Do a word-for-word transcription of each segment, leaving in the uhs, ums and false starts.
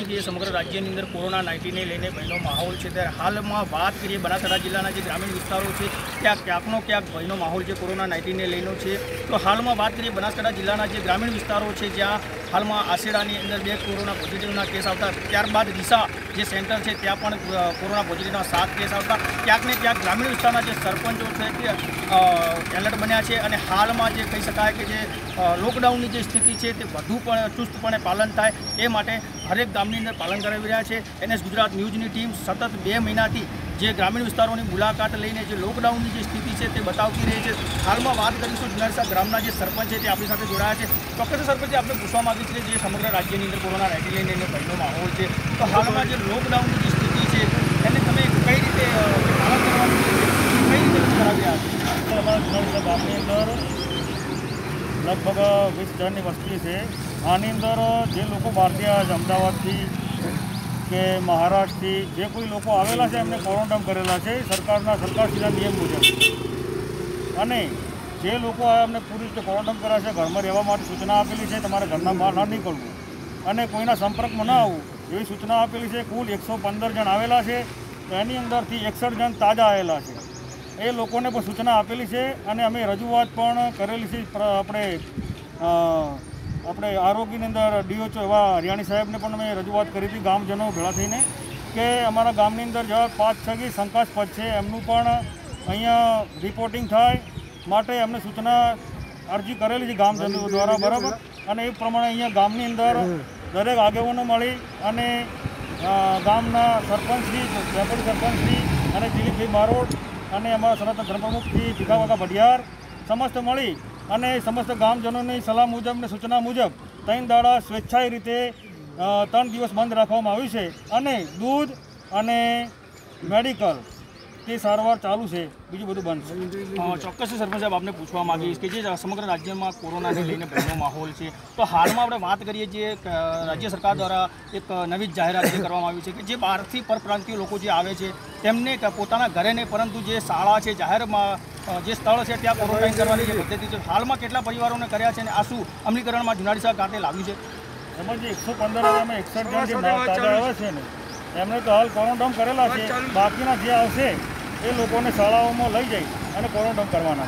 દિવસથી જે સમગ્ર રાજ્યની અંદર કોરોના નાઇન્ટીનને લઈને ભયનો માહોલ છે, ત્યારે હાલમાં વાત કરીએ બનાસકાંઠા જિલ્લાના જે ગ્રામીણ વિસ્તારો છે ત્યાં ક્યાંકનો ક્યાંક ભયનો માહોલ છે કોરોના નાઇન્ટીનને લઈને છે। તો હાલમાં વાત કરીએ બનાસકાંઠા જિલ્લાના જે ગ્રામીણ વિસ્તારો છે જ્યાં હાલમાં આશેડાની અંદર બે કોરોના પોઝિટિવના કેસ આવતા, ત્યારબાદ ડીસા જે સેન્ટર છે ત્યાં પણ કોરોના પોઝિટિવના સાત કેસ આવતા ક્યાંક ને ક્યાંક ગ્રામીણ વિસ્તારના જે સરપંચો છે તે એલર્ટ બન્યા છે અને હાલમાં જે કહી શકાય કે જે લોકડાઉનની જે સ્થિતિ છે તે વધુ પણ ચુસ્તપણે પાલન થાય એ માટે હરેક ગામની અંદર પાલન કરાવી રહ્યા છે। એનએસ ગુજરાત ન્યૂઝની ટીમ સતત બે મહિનાથી જે ગ્રામીણ વિસ્તારોની મુલાકાત લઈને જે લોકડાઉનની જે સ્થિતિ છે તે બતાવતી રહી છે। હાલમાં વાત કરીશું જુનાગઢ ગ્રામના જે સરપંચ છે તે આપણી સાથે જોડાયા છે। ચોક્કસ સરપંચે આપણે પૂછવા માગીએ છીએ જે સમગ્ર રાજ્યની અંદર કોરોના નાઇન્ટીન લઈને ભયનો માહોલ છે, તો હાલમાં જે લોકડાઉનની જે સ્થિતિ છે એને તમે કઈ રીતે પાલન કરવાનું કઈ રીતે કરાવી રહ્યા છો? અમારા જુનાગઢ ગામની અંદર લગભગ વીસ હજારની વસ્તી છે। આની અંદર જે લોકો બહારથી અમદાવાદથી કે મહારાષ્ટ્રથી જે કોઈ લોકો આવેલા છે એમને ક્વોરન્ટાઇન કરેલા છે સરકારના સરકારશ્રીના નિયમ મુજબ, અને જે લોકો એમને પૂરી રીતે ક્વોરન્ટાઇન કર્યા છે ઘરમાં રહેવા માટે સૂચના આપેલી છે, તમારે ઘરના બહાર ન નીકળવું અને કોઈના સંપર્કમાં ન આવવું એવી સૂચના આપેલી છે। કુલ એકસો પંદર જણ આવેલા છે, તો એની અંદરથી એકસઠ જણ તાજા આવેલા છે, એ લોકોને પણ સૂચના આપેલી છે અને અમે રજૂઆત પણ કરેલી છે। આપણે આપણે આરોગ્યની અંદર ડીઓચઓ એવા હરિયાણી સાહેબને પણ અમે રજૂઆત કરી હતી ગામજનો ભેળા થઈને કે અમારા ગામની અંદર જેવા પાંચ છ શંકાસ્પદ છે એમનું પણ અહીંયા રિપોર્ટિંગ થાય માટે એમને સૂચના અરજી કરેલી છે ગામજનો દ્વારા, બરાબર। અને એ પ્રમાણે અહીંયા ગામની અંદર દરેક આગેવાનો મળી અને ગામના સરપંચશ્રી, વેપારી સરપંચશ્રી અને દિલીપભાઈ બારોટ અને અમારા સનાતન ધર્મપ્રમુખથી ભીખાવાકા ભડિયાર સમસ્ત મળી અને સમસ્ત ગામજનોની સલાહ મુજબ ને સૂચના મુજબ ત્રણ દાડા સ્વેચ્છાએ રીતે ત્રણ દિવસ બંધ રાખવામાં આવ્યું છે અને દૂધ અને મેડિકલ તે સારવાર ચાલુ છે, બીજું બધું બંધ છે। ચોક્કસ સરપંચ સાહેબ આપને પૂછવા માંગીશ કે જે સમગ્ર રાજ્યમાં કોરોનાને લઈને ભયનો માહોલ છે, તો હાલમાં આપણે વાત કરીએ જે રાજ્ય સરકાર દ્વારા એક નવી જાહેરાત કરવામાં આવી છે કે જે બહારથી પરપ્રાંતીય લોકો જે આવે છે તેમને પોતાના ઘરે નહીં પરંતુ જે શાળા છે જાહેરમાં જે સ્થળ છે ત્યાં ક્વોરન્ટાઇન કરવાની જે પદ્ધતિ છે હાલમાં કેટલા પરિવારોને કર્યા છે અને આ શું અમલીકરણમાં જુનાગઢ ખાતે લાવ્યું છે? એમાં જે એકસો પંદર હજારમાં એકસઠ જણ જે તાજા આવે છે ને એમને તો હાલ ક્વોરન્ટાઇન કરેલા છે, બાકીના જે આવશે એ લોકોને શાળાઓમાં લઈ જઈ અને ક્વોરન્ટાઇન કરવાના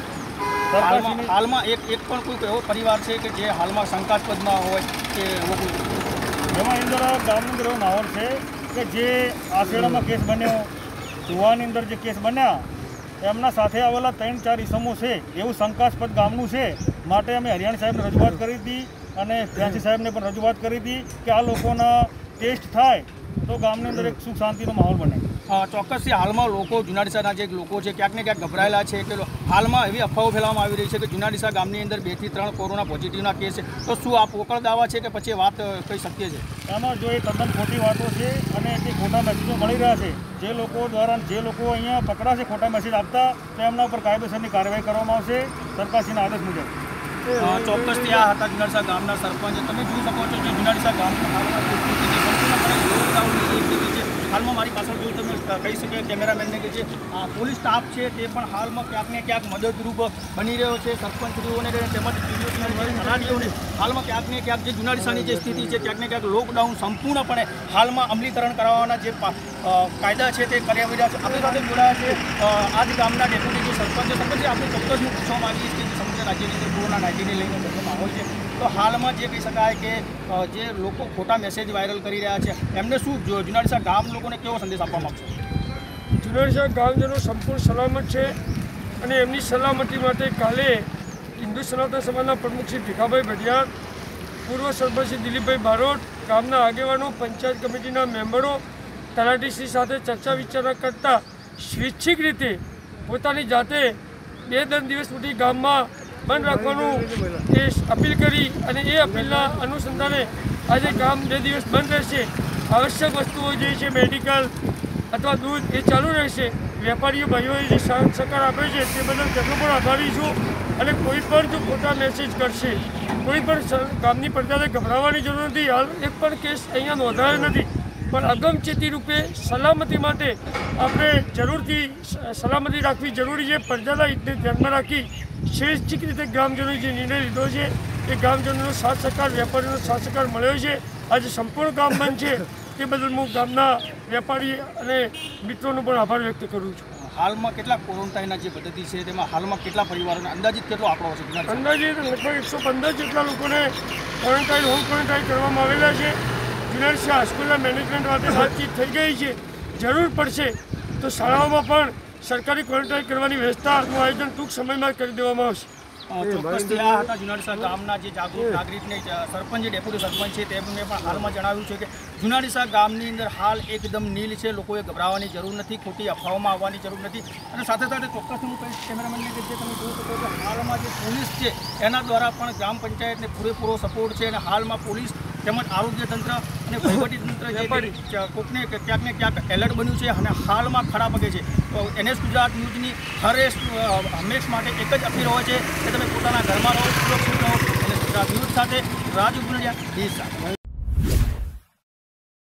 છે। હાલમાં એક એક પણ કોઈ એવો પરિવાર છે કે જે હાલમાં શંકાસ્પદમાં હોય કે એવો કોઈ? એમાં અંદર ગામની અંદર એવો માહોલ છે કે જે આશેડામાં કેસ બન્યો, ધુવાની અંદર જે કેસ બન્યા એમના સાથે આવેલા ત્રણ ચાર ઇસમો છે એવું શંકાસ્પદ ગામનું છે, માટે અમે હરિયાણી સાહેબને રજૂઆત કરી હતી અને ફ્યાંસી સાહેબને પણ રજૂઆત કરી હતી કે આ લોકોના ટેસ્ટ થાય તો ગામની અંદર એક સુખ શાંતિનો માહોલ બને। ચોક્કસથી હાલમાં લોકો જુનાડીસાના જે લોકો છે ક્યાંક ને ક્યાંક ગભરાયેલા છે કે હાલમાં એવી અફવાઓ ફેલાવવામાં આવી રહી છે કે જુનાડીસા ગામની અંદર બે થી ત્રણ કોરોના પોઝિટિવના કેસ છે, તો શું આ પોકળ દાવા છે કે પછી વાત કહી શકીએ છીએ? આમાં જો એ તદ્દન ખોટી વાતો છે અને જે ખોટા મેસેજો મળી રહ્યા છે, જે લોકો દ્વારા જે લોકો અહીંયા પકડાશે ખોટા મેસેજ આપતા તો એમના ઉપર કાયદેસરની કાર્યવાહી કરવામાં આવશે સરકારશ્રીના આદેશ મુજબ। ચોક્કસથી આ હતા જુનાડીસા ગામના સરપંચ। તમે જોઈ શકો છો જે જુનાડીસા ગામના હાલમાં મારી પાછળ જોયું તમે કહી શકીએ કેમેરામેનને કે જે પોલીસ સ્ટાફ છે તે પણ હાલમાં ક્યાંક ને ક્યાંક મદદરૂપ બની રહ્યો છે સરપંચશ્રીઓને તેમજ તલાટીઓને હાલમાં ક્યાંક ને ક્યાંક જે જુનાડીસાની જે સ્થિતિ છે ક્યાંક ને ક્યાંક લોકડાઉન સંપૂર્ણપણે હાલમાં અમલીકરણ કરાવવાના જે કાયદા છે તે કરાવી રહ્યા છે। આપણી સાથે જોડાયા છે આ જ ગામના ડેપ્યુટી જે સરપંચ છે। સરપંચ આપણે ચોક્કસ હું પૂછવા માંગીશ કે જે સમગ્ર રાજ્યની અંદર કોરોના નાઇન્ટીનને લઈને બધો માહોલ છે, તો હાલમાં જે કહી શકાય કે જે લોકો ખોટા મેસેજ વાયરલ કરી રહ્યા છે એમને શું જુનાડીસા ગામ લોકોને કેવો સંદેશ આપવા માગશો? જુનાડીસા ગામજનો સંપૂર્ણ સલામત છે અને એમની સલામતી માટે કાલે હિન્દુ સનાતન સમાજના પ્રમુખ શ્રી ભીખાભાઈ ભડિયાર, પૂર્વ સરપંચ શ્રી દિલીપભાઈ બારોટ, ગામના આગેવાનો, પંચાયત કમિટીના મેમ્બરો તલાટીશ્રી સાથે ચર્ચા વિચારણા કરતાં સ્વૈચ્છિક રીતે પોતાની જાતે બે ત્રણ દિવસ સુધી ગામમાં બંધ રાખવાનું એ અપીલ કરી અને એ અપીલના અનુસંધાને આજે ગામ બે દિવસ બંધ રહેશે। આવશ્યક વસ્તુઓ જે છે મેડિકલ અથવા દૂધ એ ચાલુ રહેશે। વેપારીઓ ભાઈઓએ જે સાથ સહકાર આપે છે તે બદલ તેમનો પણ આભારી છું અને કોઈ પણ જો ખોટા મેસેજ કરશે, કોઈ પણ ગામની પ્રજાને ગભરાવાની જરૂર નથી। હાલ એક પણ કેસ અહીંયા નોંધાયો નથી, પણ અગમચેતી રૂપે સલામતી માટે આપણે જરૂરથી સલામતી રાખવી જરૂરી છે। પ્રજાના હિતને ધ્યાનમાં રાખી સ્વૈચ્છિક રીતે ગ્રામજનોએ જે નિર્ણય લીધો છે એ ગામજનોનો સાથ સહકાર, વેપારીઓનો સાથ સહકાર મળ્યો છે। આજે સંપૂર્ણ ગામ બંધ છે તે બદલ હું ગામના વેપારી અને મિત્રોનો પણ આભાર વ્યક્ત કરું છું. હાલમાં કેટલા ક્વોરન્ટાઇનના જે પદ્ધતિ છે તેમાં હાલમાં કેટલા પરિવારોને અંદાજિત કેટલો આંકડો છે જુનાડી સાહેબ? અંદાજે લગભગ એકસો પંદર જેટલા લોકોને ક્વોરન્ટાઇન હોમ ક્વોરન્ટાઇન કરવામાં આવેલા છે. જુનાડી હાઈસ્કૂલના મેનેજમેન્ટ માટે વાતચીત થઈ ગઈ છે. જરૂર પડશે તો શાળાઓમાં પણ સરકારી ક્વોરન્ટાઇન કરવાની વ્યવસ્થાનું આયોજન ટૂંક સમયમાં કરી દેવામાં આવશે. ચોક્કસથી આ હતા જુનાડીસા ગામના જે જાગૃત નાગરિકને સરપંચ જે ડેપ્યુટી સરપંચ છે તેમને પણ હાલમાં જણાવ્યું છે કે જુનાડીસા ગામની અંદર હાલ એકદમ નીલ છે. લોકોએ ગભરાવાની જરૂર નથી, ખોટી અફવાઓમાં આવવાની જરૂર નથી. અને સાથે સાથે ચોક્કસ હું કહીશ કેમેરામેનને કે જે તમે જોઈ શકો છો હાલમાં જે પોલીસ છે એના દ્વારા પણ ગ્રામ પંચાયતને પૂરેપૂરો સપોર્ટ છે. અને હાલમાં પોલીસ તેમજ આરોગ્ય તંત્ર અને વહીવટી તંત્ર જે કોકને ક્યાંક ને ક્યાંક એલર્ટ બન્યું છે અને હાલમાં ખડા પગે છે. તો એનએસ ગુજરાત ન્યૂઝની હરેશ હંમેશ માટે એક જ અપીલ હોય છે કે તમે પોતાના ઘરમાં રહો, સુરક્ષિત રહો. અને ગુજરાત ન્યૂઝ સાથે રાજુ ગુંડિયા દેશ સાથે.